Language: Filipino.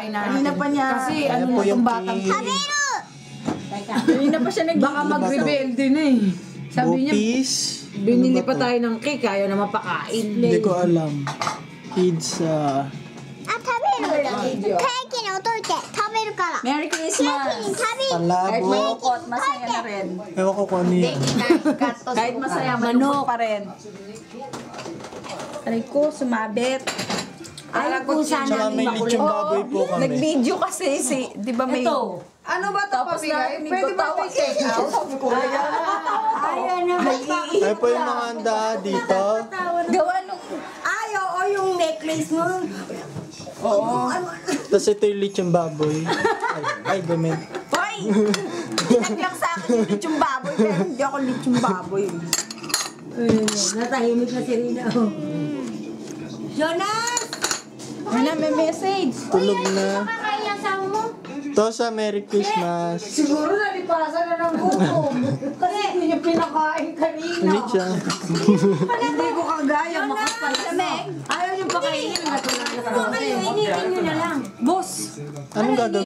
pakain natin. Kanina pa niya. Kasi Kaya ano po na yung itong batang cake. kanina pa siya baka mag-rebelde na eh. Sabi niya, Bupis. binili Ano ba pa to? tayo ng cake, ayaw na mapakain. Hindi ko alam. Pizza. あ、食べる。ケーキに置いといて食べるから。 Merry ケーキ Christmas! に食べる。 Kahit Palabok. malungkot, masaya na rin. Ewan ko kung ano yan. Kahit masaya, malungkot pa rin. Aray ko, sumabit. Ay, kung sana Tsaka may lechong baboy po kami. Nag-video kasi si, di ba may... Ito. Ano ba ito? Tapos narinig ko, tawa take out. Sabi ko, ayaw na Ay po yung mga handa dito. gawa nung... ayaw o yung necklace mo. Oo. Tapos ito yung lechong baboy. Ay, gamit. Hoy! Pinaglang sa akin yung lechong baboy, pero hindi ako lechong baboy. Natahimik na si Rina. Jonas! Ano, may message. Tulog na. Kakain yung sama mo? Tosa, Merry Christmas. Siguro nalipasan na ng gutom. Kasi hindi niya pinakain kanina. Hindi siya. Hindi ko kagaya makapal. Meg, Ayaw niyo pakainin. Natulog na Kayo, initin nyo na lang. Boss! Anong gagawin?